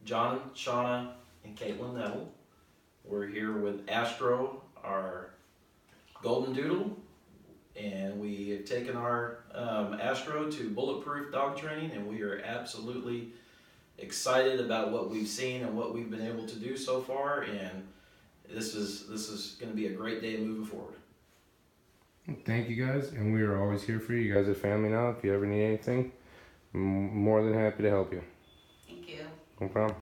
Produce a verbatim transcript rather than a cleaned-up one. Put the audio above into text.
John, Shauna, and Caitlin Neville. We're here with Astro, our golden doodle, and we have taken our um, Astro to Bulletproof Dog Training, and we are absolutely excited about what we've seen and what we've been able to do so far, and this is this is going to be a great day moving forward. Thank you guys, and we are always here for you. You guys are family now. If you ever need anything, I'm more than happy to help you. Thank you. No problem.